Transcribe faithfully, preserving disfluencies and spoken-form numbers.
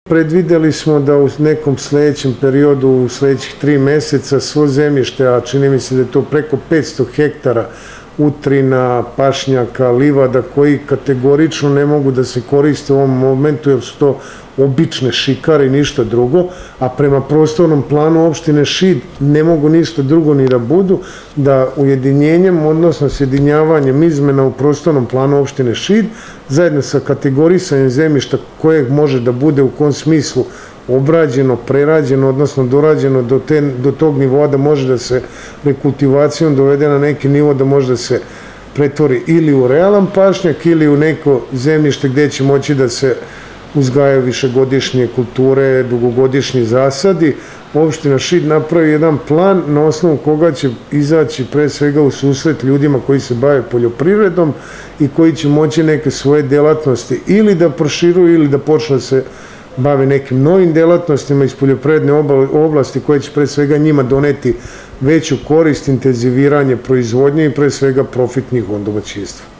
Predvideli smo da u nekom sledećem periodu, u sledećih tri meseca, svo zemljište, a čini mi se da je to preko petsto hektara utrina, pašnjaka, livada, koji kategorično ne mogu da se koriste u ovom momentu, jer su to obične šikare i ništa drugo, a prema prostornom planu opštine Šid ne mogu ništa drugo ni da budu, da ujedinjenjem, odnosno sjedinjavanjem izmena u prostornom planu opštine Šid, zajedno sa kategorisanjem zemljišta kojeg može da bude u kom smislu obrađeno, prerađeno, odnosno dorađeno do, te, do tog nivoa da može da se rekultivacijom dovede na neki nivo da može da se pretvori ili u realan pašnjak ili u neko zemljište gde će moći da se uzgajaju višegodišnje kulture, dugogodišnji zasadi. Opština Šid napravi jedan plan na osnovu koga će izaći pre svega u susret ljudima koji se bave poljoprivredom i koji će moći neke svoje delatnosti ili da proširuju ili da počne da se bave nekim novim delatnostima iz poljoprivredne oblasti koje će pre svega njima doneti veću korist, intenziviranje proizvodnje i pre svega profit njihovom domaćinstvu.